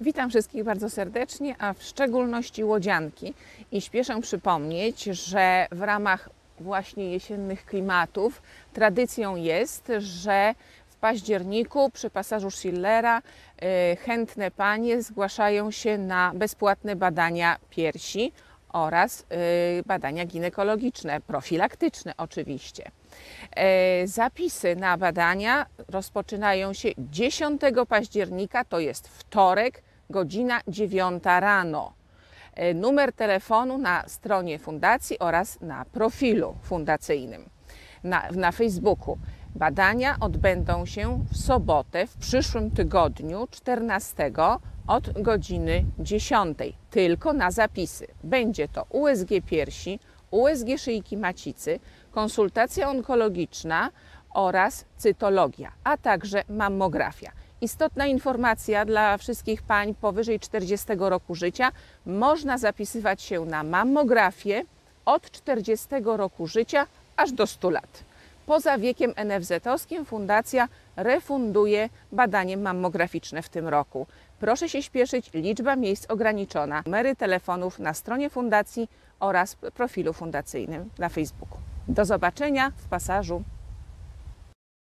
Witam wszystkich bardzo serdecznie, a w szczególności łodzianki. I śpieszę przypomnieć, że w ramach właśnie jesiennych klimatów tradycją jest, że w październiku przy pasażu Schillera chętne panie zgłaszają się na bezpłatne badania piersi oraz badania ginekologiczne, profilaktyczne oczywiście. Zapisy na badania rozpoczynają się 10 października, to jest wtorek, godzina 9 rano. Numer telefonu na stronie fundacji oraz na profilu fundacyjnym na Facebooku. Badania odbędą się w sobotę, w przyszłym tygodniu, 14 od godziny 10, tylko na zapisy. Będzie to USG piersi, USG szyjki macicy, konsultacja onkologiczna oraz cytologia, a także mammografia. Istotna informacja dla wszystkich pań powyżej 40 roku życia: można zapisywać się na mammografię od 40 roku życia aż do 100 lat. Poza wiekiem NFZ-owskim fundacja refunduje badanie mammograficzne w tym roku. Proszę się śpieszyć, liczba miejsc ograniczona. Numery telefonów na stronie fundacji oraz profilu fundacyjnym na Facebooku. Do zobaczenia w pasażu.